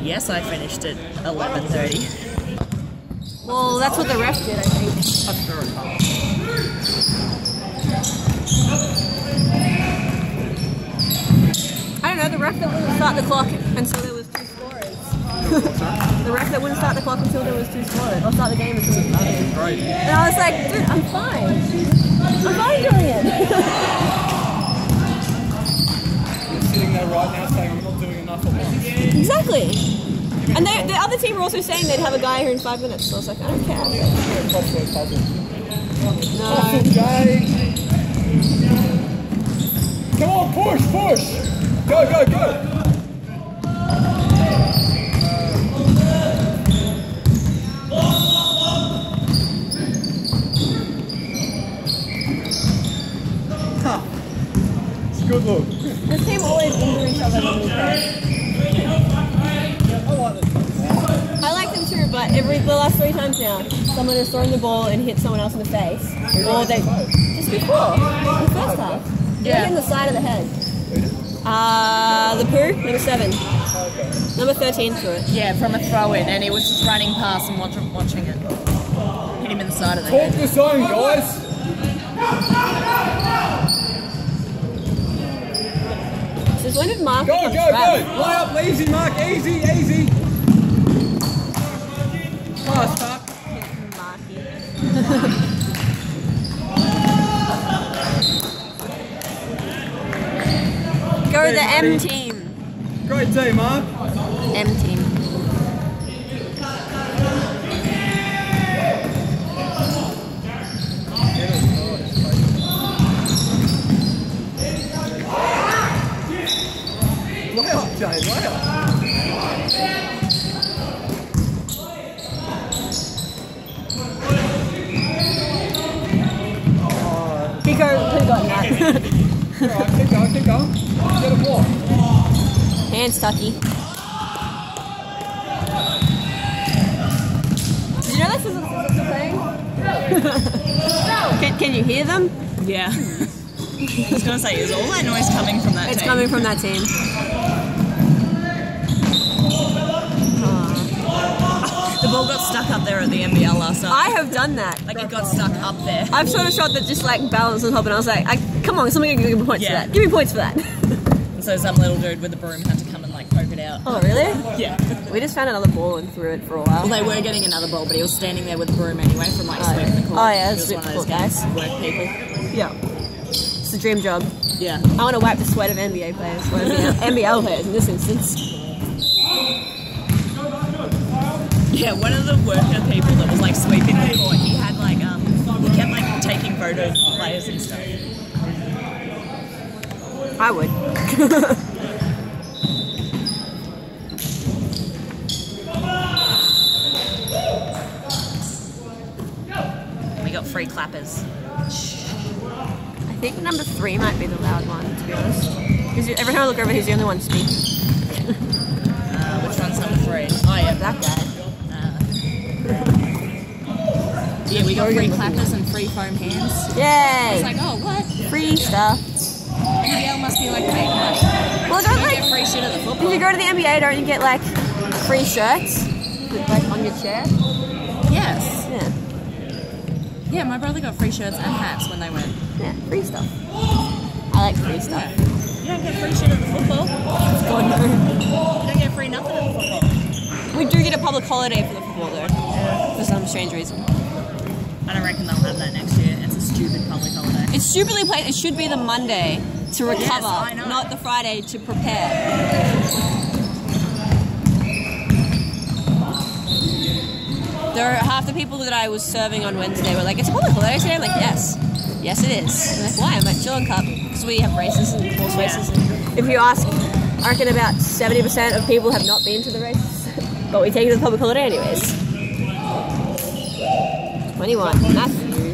Yes, I finished at 11:30. Well, that's what the ref did, I think. I don't know, the ref that wouldn't start the clock until there was 2 scorers. The ref that wouldn't start the clock until there was 2 scorers. Or start the game until there was 2 scorers. Great. And I was like, dude, I'm fine. I'm fine doing it. You're sitting there right now saying we're not doing enough at once. Exactly. And the other team were also saying they'd have a guy here in 5 minutes, so I was like, I don't care. No. Come on, push, push! Go, go, go! Huh. It's a good look. This team always injure each other when we play. I like them too, but the last 3 times now, someone has thrown the ball and hit someone else in the face. Or they just before, the first half. Yeah. In the side of the head. The poo, number 7. Number 13 threw it. Yeah, from a throw-in, and he was just running past and watching it. Hit him in the side of the head. Talk the zone, guys! Since when did Mark Go, go, go! Line up, easy, Mark, easy, easy! Pass, Mark. Go to the M team. Great team, Mark. M team. Way up, Jay, way up. Pico, who got that? Alright, keep going, keep going. Get a block. Hands tucky. Did you know that's what they're playing? Can you hear them? Yeah. I was going to say, is all that noise coming from that team? It's coming from that team. The ball got stuck up there at the NBL last night. I have done that. Like, it got stuck up there. I've shot a shot that just like balanced on top, and I was like, come on, somebody give me points for that. Give me points for that. And so some little dude with a broom had to come and like poke it out. Oh, really? Yeah. We just found another ball and threw it for a while. Well, they were getting another ball, but he was standing there with a broom anyway from like sweeping the court. Oh, yeah, He that's was one of cool, those guys. Work people. Yeah. It's the dream job. Yeah. I want to wipe the sweat of NBA players, or NBL players in this instance. Yeah, one of the worker people that was like sweeping the court, he had like he kept like taking photos of players and stuff. I would. We got free clappers. I think number 3 might be the loud one, to be honest. Because every time I look over, he's the only one speaking. Which one's number 3? Oh yeah, That guy. Yeah, we got free clappers and free foam hands. Yay! It's like, oh, what? Free stuff. NBL must be like making money. Well, You don't don't like. get free shit at the football. If you go to the NBA, don't you get like free shirts, with, like on your chair? Yes. Yeah. Yeah, my brother got free shirts and hats when they went. Yeah, free stuff. I like free stuff. Yeah. You don't get free shit at the football. God, no. You don't get free nothing at the football. We do get a public holiday for the football though, for some strange reason. I don't reckon they'll have that next year. It's a stupid public holiday. It's stupidly placed. It should be the Monday to recover, Yes, I know. not the Friday to prepare. There are half the people that I was serving on Wednesday were like, "It's a public holiday today." I'm like, "Yes, yes it is." I'm like, "Why?" I'm like, "Chillin' Cup," because we have races and horse races. And if you ask, I reckon about 70% of people have not been to the races, but we take it as a public holiday anyways. 21, Matthew.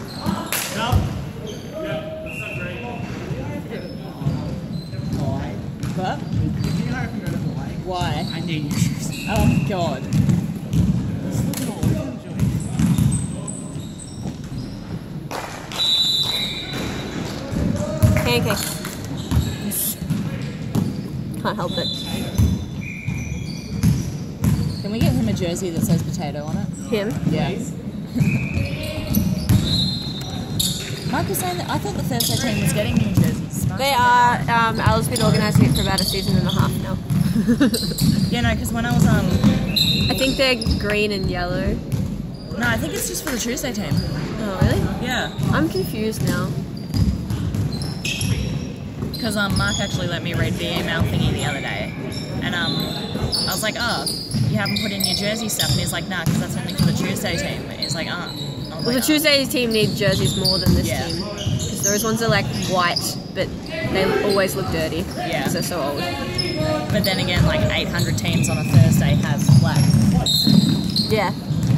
What? Why? I need your shoes. Oh god. Pancake. Can't help it. Can we get him a jersey that says potato on it? Him? Yeah. Mark was saying that I thought the Thursday team was getting new jerseys. They are. Al's been organising it for about a season and a half now. Yeah, no, because when I was I think they're green and yellow. no, I think it's just for the Tuesday team. Oh, really? Yeah. I'm confused now. Because Mark actually let me read the email thingy the other day, and I was like, oh, you haven't put in your jersey stuff, and he's like, nah, because that's only for the Tuesday team. And he's like, Well, the Tuesday team need jerseys more than this Yeah. team. Because those ones are like white, but they always look dirty. Yeah. Because they're so old. But then again, like 800 teams on a Thursday have black. Yeah.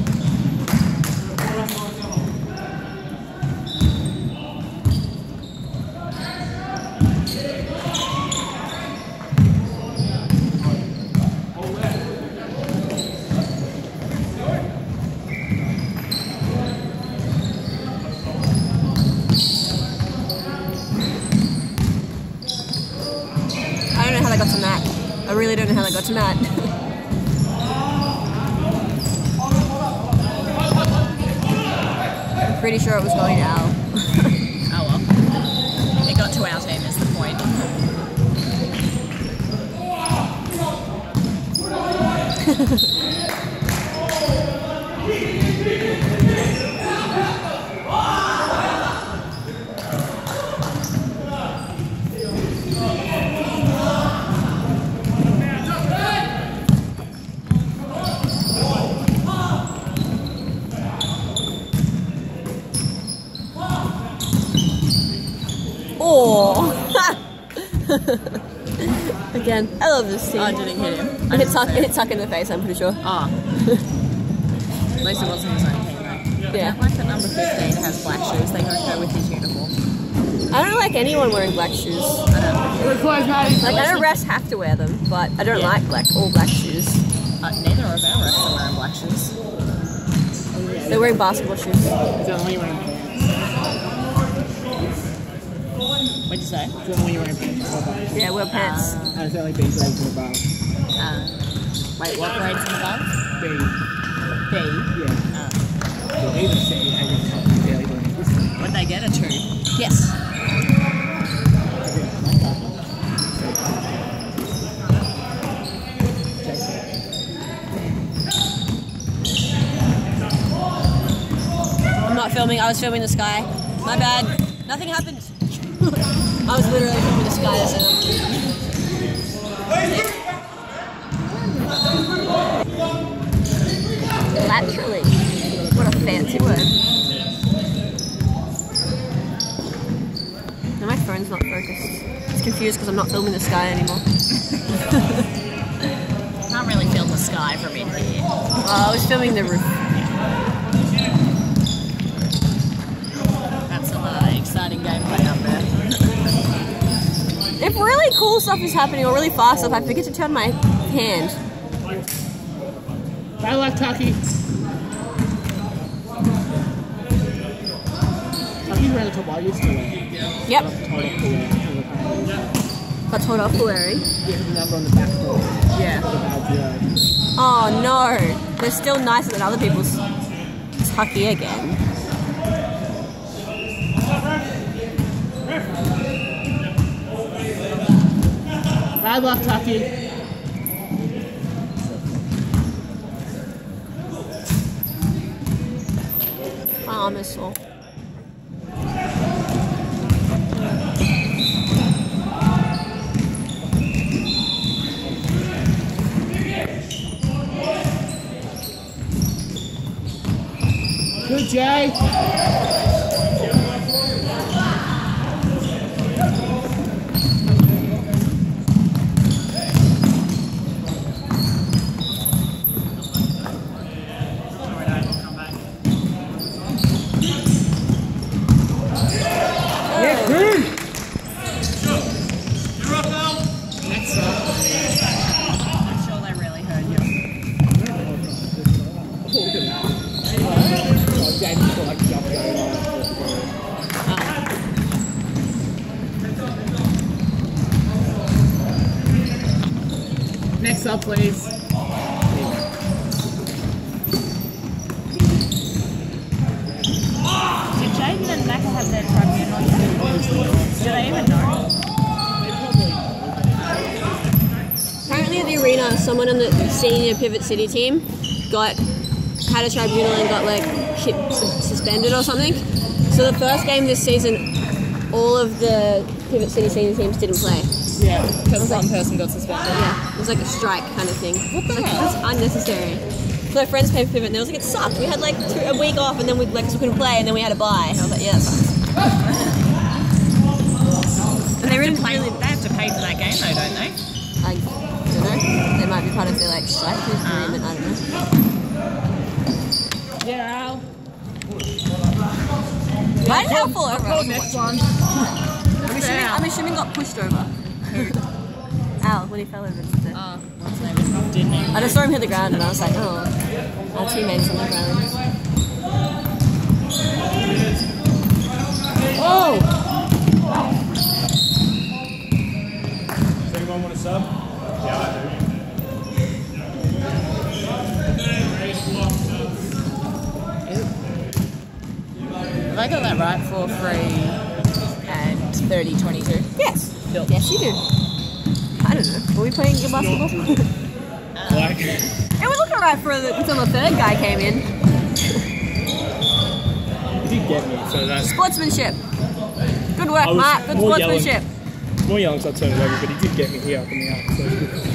I don't know how they got to Matt. I really don't know how they got to Matt. I'm pretty sure it was going to Al. Oh well. It got to our team is the point. Oh! Again, I love this team. I didn't hit him. It hit Tuck in the face, I'm pretty sure. Ah. At least it wasn't his own team though. Yeah. I like that number 15 has black shoes. They don't go with his uniform. I don't like anyone wearing black shoes. Like, I know refs have to wear them, but I don't like all black shoes. Neither of our refs are wearing black shoes. They're wearing basketball shoes. Is that the one you're wearing? What'd you say? Is that the one you're wearing pants? Yeah, wear pants. And is that like base legs and above? Wait, what grades in above? B. B. Yeah. So A to C, I guess. Daily grades. Would they get a 2? Yes. I'm not filming, I was filming the sky. My bad. Nothing happened. I was literally filming the sky. Laterally. What a fancy word. Now my phone's not focused. It's confused because I'm not filming the sky anymore. Can't really feel the sky from in here. I was filming the roof. That's some exciting gameplay up there. If really cool stuff is happening or really fast stuff, I forget to turn my hand. Bye luck, Taki. Taki's wearing the top while used to wear. Yep. Told off to wear. Got told off for wearing. Yeah, the number on the back door. Yeah. The badge, Oh no, they're still nicer than other people's. Tucky again. Bad luck, Taki. My arm is sore. Good, Jay. Yeah, good. Next up. I'm sure they really heard you. Look at that. Oh, James got like jump going on. Next up, please. Naka have their tribunal? Do they even know? Apparently at the arena, someone on the senior Pivot City team had a tribunal and got like suspended or something. So the first game this season, all of the Pivot City senior teams didn't play. Yeah, because one person got suspended. Yeah, it was like a strike kind of thing. What the hell? That's unnecessary. So my friends played Pivot and they was like, it sucked. We had like a week off and then we couldn't play and then we had a bye. And I was like, yeah, that sucks. And they really They have to pay for that game though, don't they? I don't know. They might be part of their like strike agreement. I don't know. Yeah, Al. Why did Al fall over? Next one. I'm assuming got pushed over. Al, when he fell over. Oh, what's his name? Didn't he? I just saw him hit the ground and I was like, oh, our teammates on the ground. Oh! Does anyone want a sub? Yeah, I do. Have I got that right for 3 and 30-22? Yes. Cool. Yes, you do. I don't know. Were we playing good basketball? Like, It was looking alright until the third guy came in. you did get me, so that's Sportsmanship. Good work, I was Mark. Good more sportsmanship. more yelling, so I turned it over, but he did get me here up in the air, so it's good.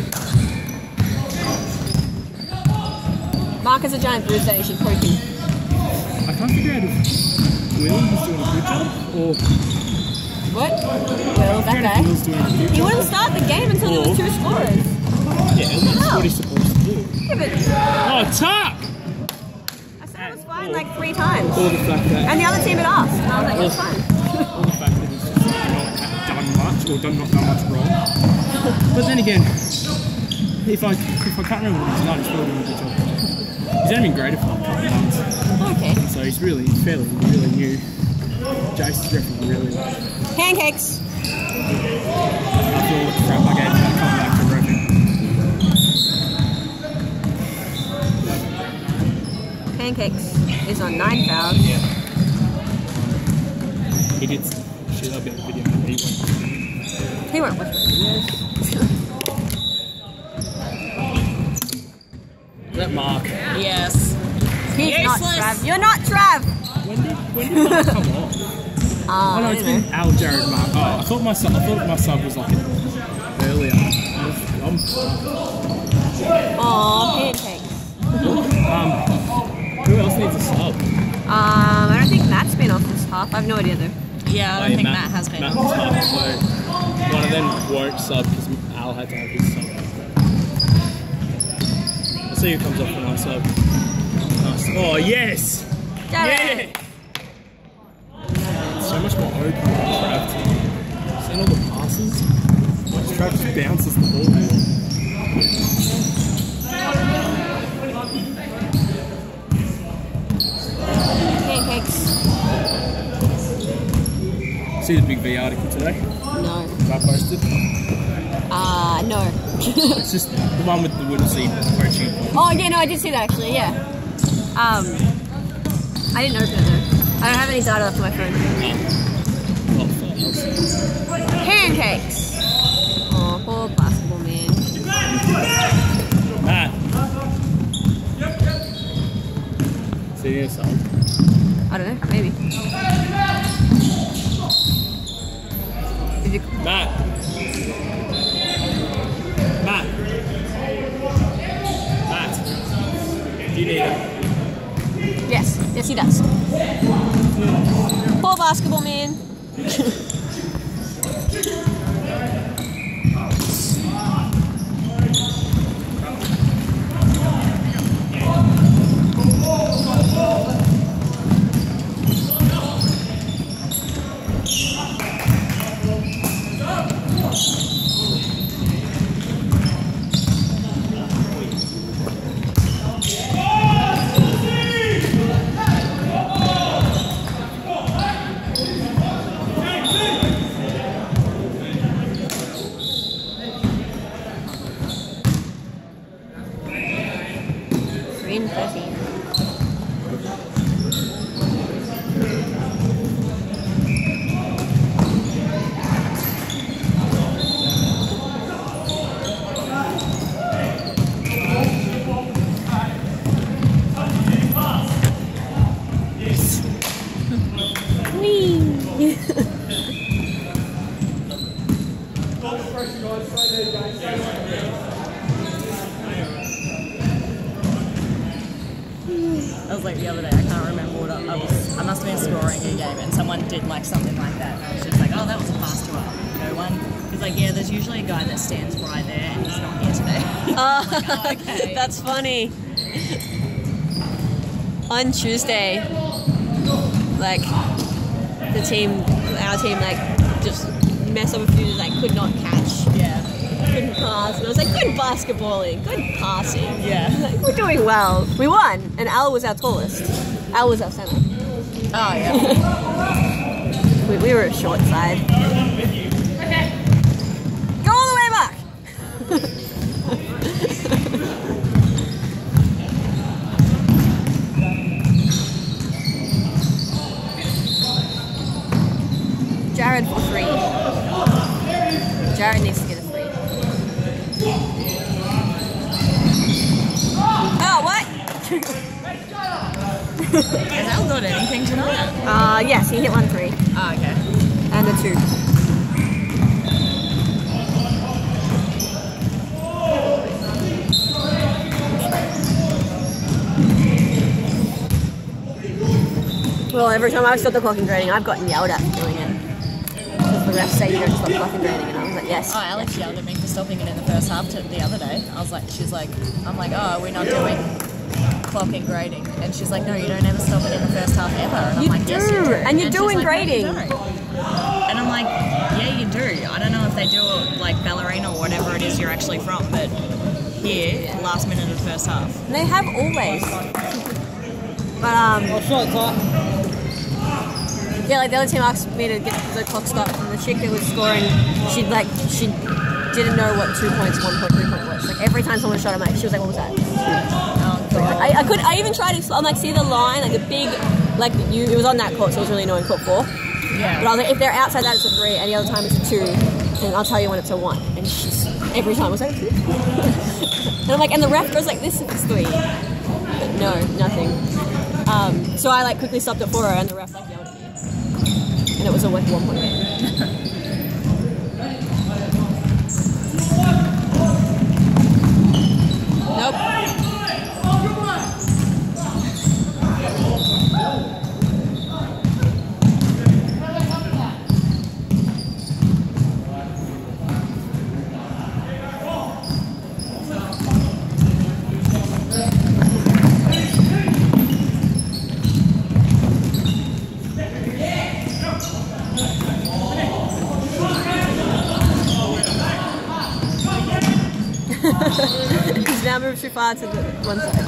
Mark has a giant bruiser. You should poke him. I can't figure out if Will is doing a good job or What? Well, that guy. Will's doing a good He job. wouldn't start the game until there were 2 scorers. Yeah, that's what he's supposed to do. Yeah, but Oh, tuck! I said it was fine like 3 times. Or the fact that And the other team had asked. And I was like, it's fine. or the fact that he's just not done much or not done much wrong. But then again, if I can't remember what he's done, he's still doing a good job. He's only been graded for a couple of months, Okay. so he's really new. Jason's definitely really like. Pancakes. After all the crap I gave him, I come back to Roman. Pancakes is on 9 fouls. He did shit up in the video. He won't watch it. Is that Mark? Yes. He's not Useless. Trav. You're not Trav! When did Mark come on? Oh no, I it's don't been Al, Jared, Mark. Oh, I thought my sub was like earlier. Aw, pancakes. Who else needs a sub? I don't think Matt's been off this half. I have no idea though. Yeah, I don't think Matt has been. Matt was up, so one of them won't sub because Al had to have his sub. Let's see who comes off when I sub. Nice. Oh yes! Jared! Yeah! So much more open than Trav. Seen all the passes? Trav just bounces the ball. Pancakes. See the big V article today? No. I posted. No. It's just the one with the Whittlesea coaching. Oh, yeah, no, I did see that actually, yeah. I didn't open it though. I don't have any data left on my phone. Pancakes! Oh, poor basketball man. Matt. See you inside. I don't know, maybe. Did you... Matt. Do you need it? Yes, he does. Poor basketball man. was like the other day, I can't remember what I was. I must have been scoring a game, and someone did like something like that. And I was just like, oh, that was a pass to no one. He's like, yeah, there's usually a guy that stands right there, and he's not here today. Like, oh, okay. That's funny. On Tuesday, like our team, like just messed up a few that I could not catch. Yeah. Couldn't pass, and I was like, good basketballing, good passing. Yeah. Like, we're doing well. We won, and Al was our tallest. Al was our center. Oh yeah. We were a short side. Okay. Go all the way back. Jared for 3. Jared needs to get a 3. Oh, what? Has Al got anything tonight? Yes, he hit 1 3 Oh, okay. and a 2. Well, every time I've stopped the clock and grading, I've gotten yelled at for doing it. Because the refs say you don't stop clock and grading, and I was like, yes. Oh, Alex yelled at me for stopping it in the first half the other day. I was like, I'm like, oh, we're not doing clock and grading. And she's like, no, you don't ever stop it in the first half ever. And I'm You like, do, yes, you do. and you're she's doing like, no, you grading. don't. And I'm like, yeah, you do. I don't know if they do it like ballerina or whatever it is you're actually from, but here, last minute of the first half. They have always. But, yeah, like the other team asked me to get the clock stopped, and the chick that was scoring, she didn't know what 2 points, 1 point, 3 point was. Like every time someone shot, I'm like, she was like, what was that? I even tried to, I'm like, see the line, like the big, like it was on that court, so it was really annoying, court 4. Yeah. But I was like, if they're outside that, it's a 3, and the other time it's a 2, and I'll tell you when it's a 1. And she's, every time was like, and I'm like, and the ref goes like this if it's 3. But no, nothing. So I like quickly stopped it for her, and the ref like yelled at me. And it was a 1 point game. Nope. He's now moved too far to the one side.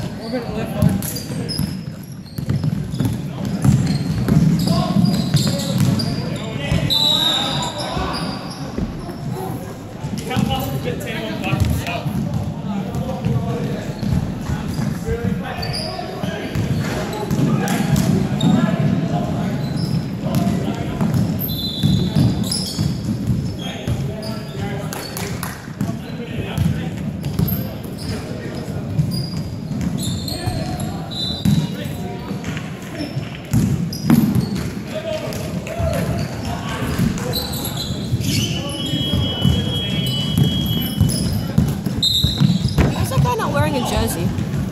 Jersey.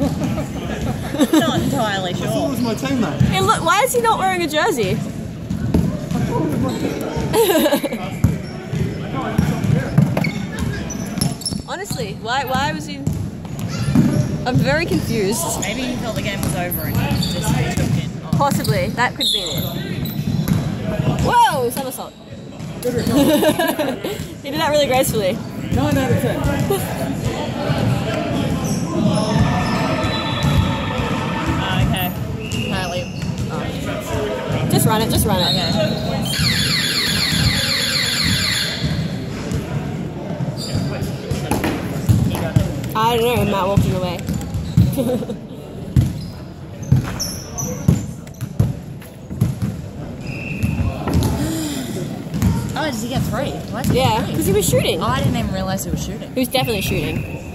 Not entirely sure. That was my teammate. Hey, look, why is he not wearing a jersey? Honestly, why was he? I'm very confused. Maybe he thought the game was over and he just took it off. Possibly, that could be it. Whoa, somersault. He did that really gracefully. 9 out of 10. Okay. Apparently. Oh. Just run it, just run it. Okay. He got it. I don't know, Matt walking away. Oh, did he get 3? Why did he Yeah, get 3? because he was shooting. Oh, I didn't even realise he was shooting. He was definitely shooting.